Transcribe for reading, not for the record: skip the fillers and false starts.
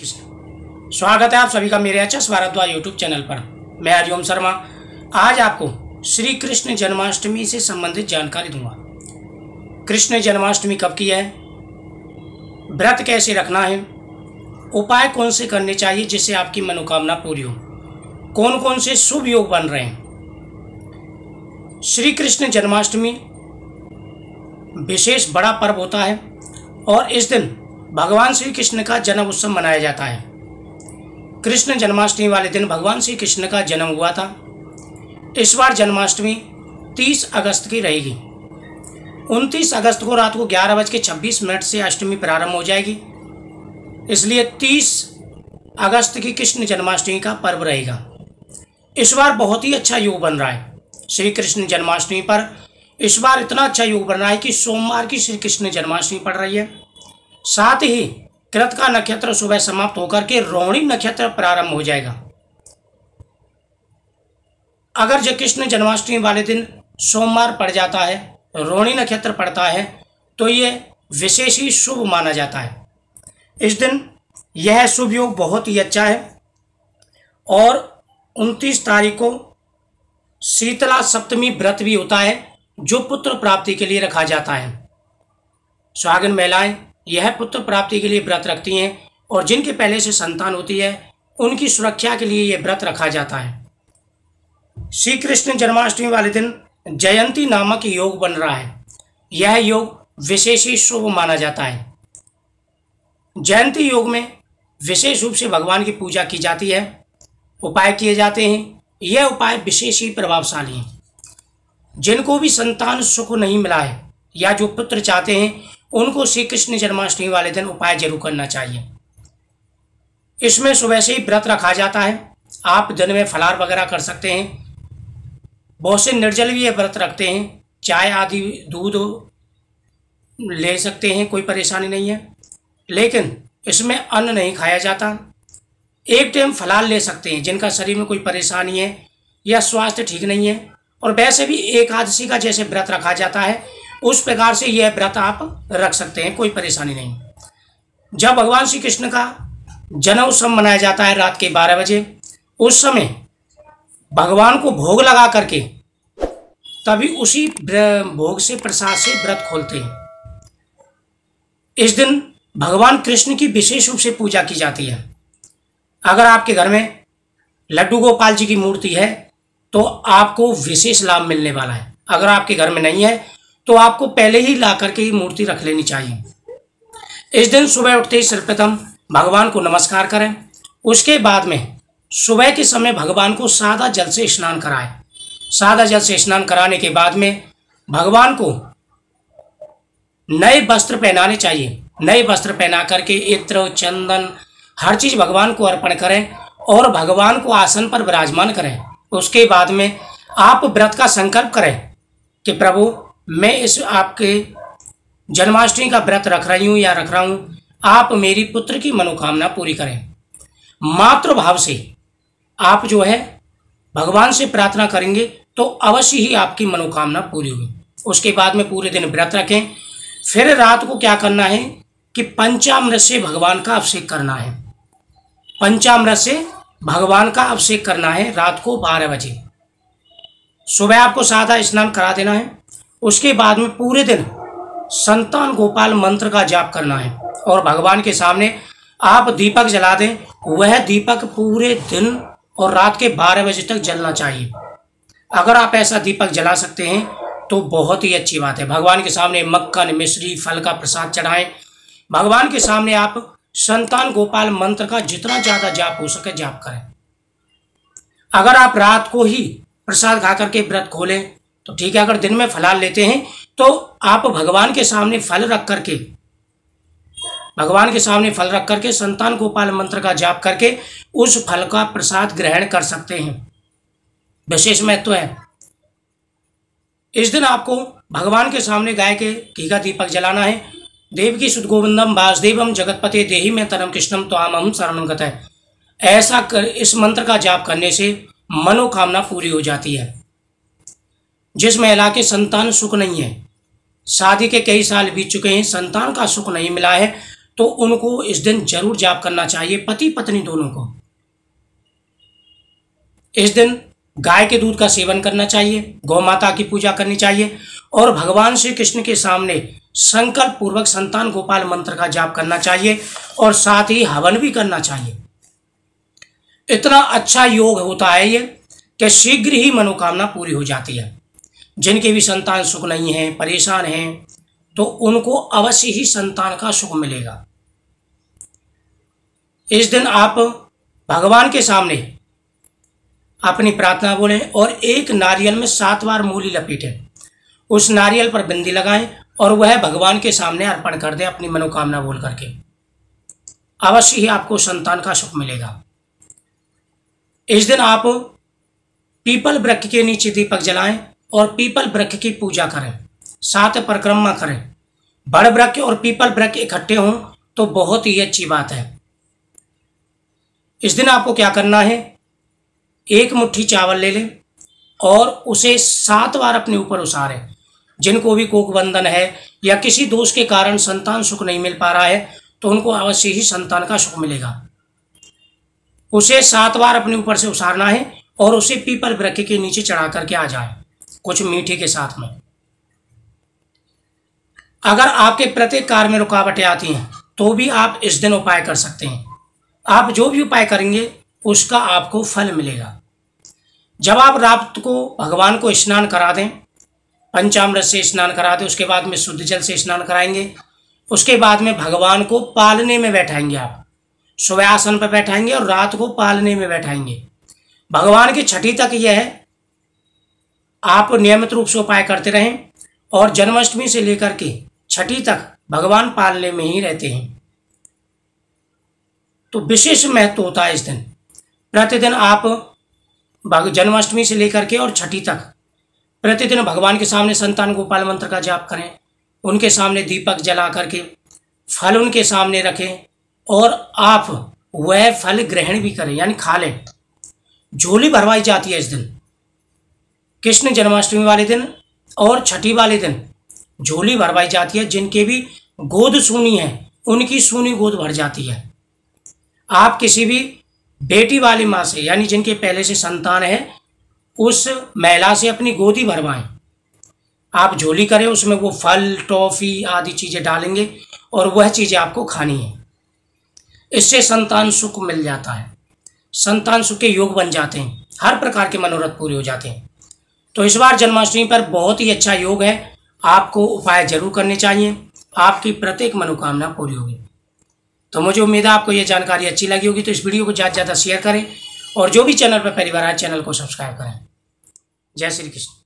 कृष्ण। स्वागत है आप सभी का मेरे एचएस भारद्वाज यूट्यूब चैनल पर। मैं हरिओम शर्मा आज आपको श्री कृष्ण जन्माष्टमी से संबंधित जानकारी दूंगा। कृष्ण जन्माष्टमी कब की है, व्रत कैसे रखना है, उपाय कौन से करने चाहिए जिससे आपकी मनोकामना पूरी हो, कौन कौन से शुभ योग बन रहे हैं। श्री कृष्ण जन्माष्टमी विशेष बड़ा पर्व होता है और इस दिन भगवान श्री कृष्ण का जन्म उत्सव मनाया जाता है। कृष्ण जन्माष्टमी वाले दिन भगवान श्री कृष्ण का जन्म हुआ था। इस बार जन्माष्टमी 30 अगस्त की रहेगी। 29 अगस्त को रात को 11:26 से अष्टमी प्रारंभ हो जाएगी, इसलिए 30 अगस्त की कृष्ण जन्माष्टमी का पर्व रहेगा। इस बार बहुत ही अच्छा योग बन रहा है। श्री कृष्ण जन्माष्टमी पर इस बार इतना अच्छा योग बन रहा है कि सोमवार की श्री कृष्ण जन्माष्टमी पड़ रही है। साथ ही कृतिका नक्षत्र सुबह समाप्त होकर के रोहिणी नक्षत्र प्रारंभ हो जाएगा। अगर जो कृष्ण जन्माष्टमी वाले दिन सोमवार पड़ जाता है, रोहिणी नक्षत्र पड़ता है, तो ये विशेष ही शुभ माना जाता है। इस दिन यह शुभ योग बहुत ही अच्छा है। और 29 तारीख को शीतला सप्तमी व्रत भी होता है जो पुत्र प्राप्ति के लिए रखा जाता है। सुहागिन महिलाएं यह पुत्र प्राप्ति के लिए व्रत रखती हैं और जिनके पहले से संतान होती है उनकी सुरक्षा के लिए यह व्रत रखा जाता है। श्री कृष्ण जन्माष्टमी वाले दिन जयंती नामक योग बन रहा है। यह योग विशेष ही शुभ माना जाता है। जयंती योग में विशेष रूप से भगवान की पूजा की जाती है, उपाय किए जाते हैं। यह उपाय विशेष ही प्रभावशाली हैं। जिनको भी संतान सुख नहीं मिला है या जो पुत्र चाहते हैं उनको श्री कृष्ण जन्माष्टमी वाले दिन उपाय जरूर करना चाहिए। इसमें सुबह से ही व्रत रखा जाता है। आप दिन में फलाहार वगैरह कर सकते हैं। बहुत से निर्जल भी ये व्रत रखते हैं, चाय आदि दूध ले सकते हैं, कोई परेशानी नहीं है। लेकिन इसमें अन्न नहीं खाया जाता। एक टाइम फलाहार ले सकते हैं जिनका शरीर में कोई परेशानी है या स्वास्थ्य ठीक नहीं है। और वैसे भी एकादशी का जैसे व्रत रखा जाता है उस प्रकार से यह व्रत आप रख सकते हैं, कोई परेशानी नहीं। जब भगवान श्री कृष्ण का जन्म उत्सव मनाया जाता है रात के 12 बजे, उस समय भगवान को भोग लगा करके तभी उसी भोग से प्रसाद से व्रत खोलते हैं। इस दिन भगवान कृष्ण की विशेष रूप से पूजा की जाती है। अगर आपके घर में लड्डू गोपाल जी की मूर्ति है तो आपको विशेष लाभ मिलने वाला है। अगर आपके घर में नहीं है तो आपको पहले ही ला करके ही मूर्ति रख लेनी चाहिए। इस दिन सुबह उठते ही सर्वप्रथम भगवान को नमस्कार करें। उसके बाद में सुबह के समय भगवान को सादा जल से स्नान कराएं। सादा जल से स्नान कराने के बाद में भगवान को नए वस्त्र पहनाने चाहिए। नए वस्त्र पहना करके इत्र चंदन हर चीज भगवान को अर्पण करें और भगवान को आसन पर विराजमान करें। उसके बाद में आप व्रत का संकल्प करें कि प्रभु मैं इस आपके जन्माष्टमी का व्रत रख रही हूँ या रख रहा हूँ, आप मेरी पुत्र की मनोकामना पूरी करें। मातृभाव से आप जो है भगवान से प्रार्थना करेंगे तो अवश्य ही आपकी मनोकामना पूरी होगी। उसके बाद में पूरे दिन व्रत रखें। फिर रात को क्या करना है कि पंचामृत से भगवान का अभिषेक करना है। पंचामृत से भगवान का अभिषेक करना है रात को 12 बजे। सुबह आपको सादा स्नान करा देना है। उसके बाद में पूरे दिन संतान गोपाल मंत्र का जाप करना है और भगवान के सामने आप दीपक जला दें। वह दीपक पूरे दिन और रात के 12 बजे तक जलना चाहिए। अगर आप ऐसा दीपक जला सकते हैं तो बहुत ही अच्छी बात है। भगवान के सामने मक्खन मिश्री फल का प्रसाद चढ़ाएं। भगवान के सामने आप संतान गोपाल मंत्र का जितना ज्यादा जाप हो सके जाप करें। अगर आप रात को ही प्रसाद खा करके व्रत खोलें तो ठीक है। अगर दिन में फलाहार लेते हैं तो आप भगवान के सामने फल रख करके संतान गोपाल मंत्र का जाप करके उस फल का प्रसाद ग्रहण कर सकते हैं। विशेष महत्व है। इस दिन आपको भगवान के सामने गाय के घी का दीपक जलाना है। देवकी सुत गोविंदम वासुदेवम जगतपते देहि में तरम कृष्णम त्वामहं शरणं गतः। ऐसा कर इस मंत्र का जाप करने से मनोकामना पूरी हो जाती है। जिस महिला के संतान सुख नहीं है, शादी के कई साल बीत चुके हैं, संतान का सुख नहीं मिला है, तो उनको इस दिन जरूर जाप करना चाहिए, पति पत्नी दोनों को। इस दिन गाय के दूध का सेवन करना चाहिए, गौ माता की पूजा करनी चाहिए और भगवान श्री कृष्ण के सामने संकल्प पूर्वक संतान गोपाल मंत्र का जाप करना चाहिए और साथ ही हवन भी करना चाहिए। इतना अच्छा योग होता है ये कि शीघ्र ही मनोकामना पूरी हो जाती है। जिनके भी संतान सुख नहीं है, परेशान हैं, तो उनको अवश्य ही संतान का सुख मिलेगा। इस दिन आप भगवान के सामने अपनी प्रार्थना बोलें और एक नारियल में 7 बार मूली लपेटें, उस नारियल पर बिंदी लगाएं और वह भगवान के सामने अर्पण कर दें अपनी मनोकामना बोल करके। अवश्य ही आपको संतान का सुख मिलेगा। इस दिन आप पीपल वृक्ष के नीचे दीपक जलाएं और पीपल वृक्ष की पूजा करें, 7 परिक्रमा करें। बड़ वृक्ष और पीपल वृक्ष इकट्ठे हों तो बहुत ही अच्छी बात है। इस दिन आपको क्या करना है, 1 मुट्ठी चावल ले लें और उसे 7 बार अपने ऊपर उसारें। जिनको भी कोख बंधन है या किसी दोष के कारण संतान सुख नहीं मिल पा रहा है, तो उनको अवश्य ही संतान का सुख मिलेगा। उसे 7 बार अपने ऊपर से उसारना है और उसे पीपल वृक्ष के नीचे चढ़ा करके आ जाए, कुछ मीठे के साथ में। अगर आपके प्रत्येक कार्य में रुकावटें आती हैं तो भी आप इस दिन उपाय कर सकते हैं। आप जो भी उपाय करेंगे उसका आपको फल मिलेगा। जब आप रात को भगवान को स्नान करा दें, पंचामृत से स्नान करा दें, उसके बाद में शुद्ध जल से स्नान कराएंगे, उसके बाद में भगवान को पालने में बैठाएंगे। आप सुबह आसन पर बैठाएंगे और रात को पालने में बैठाएंगे। भगवान की छठी तक यह है, आप नियमित रूप से उपाय करते रहें और जन्माष्टमी से लेकर के छठी तक भगवान पालने में ही रहते हैं। तो विशेष महत्व होता है इस दिन। प्रतिदिन आप जन्माष्टमी से लेकर के और छठी तक प्रतिदिन भगवान के सामने संतान गोपाल मंत्र का जाप करें, उनके सामने दीपक जला करके फल उनके सामने रखें और आप वह फल ग्रहण भी करें, यानी खा लें। झोली भरवाई जाती है इस दिन, कृष्ण जन्माष्टमी वाले दिन और छठी वाले दिन झोली भरवाई जाती है। जिनके भी गोद सूनी है उनकी सूनी गोद भर जाती है। आप किसी भी बेटी वाली माँ से, यानी जिनके पहले से संतान है, उस महिला से अपनी गोदी भरवाएं। आप झोली करें, उसमें वो फल टॉफी आदि चीज़ें डालेंगे और वह चीज़ें आपको खानी है। इससे संतान सुख मिल जाता है, संतान सुख के योग बन जाते हैं, हर प्रकार के मनोरथ पूरे हो जाते हैं। तो इस बार जन्माष्टमी पर बहुत ही अच्छा योग है, आपको उपाय जरूर करने चाहिए, आपकी प्रत्येक मनोकामना पूरी होगी। तो मुझे उम्मीद है आपको यह जानकारी अच्छी लगी होगी। तो इस वीडियो को ज़्यादा से ज़्यादा शेयर करें और जो भी चैनल पर पहली बार आए चैनल को सब्सक्राइब करें। जय श्री कृष्ण।